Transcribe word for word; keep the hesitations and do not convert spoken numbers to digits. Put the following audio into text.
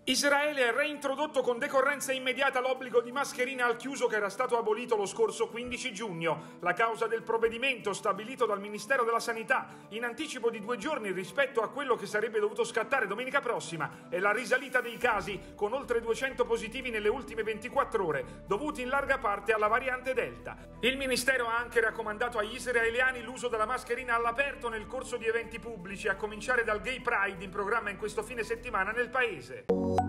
Israele ha reintrodotto con decorrenza immediata l'obbligo di mascherina al chiuso che era stato abolito lo scorso quindici giugno. La causa del provvedimento stabilito dal Ministero della Sanità in anticipo di due giorni rispetto a quello che sarebbe dovuto scattare domenica prossima è la risalita dei casi, con oltre duecento positivi nelle ultime ventiquattro ore, dovuti in larga parte alla variante Delta. Il Ministero ha anche raccomandato agli israeliani l'uso della mascherina all'aperto nel corso di eventi pubblici, a cominciare dal Gay Pride in programma in questo fine settimana nel paese.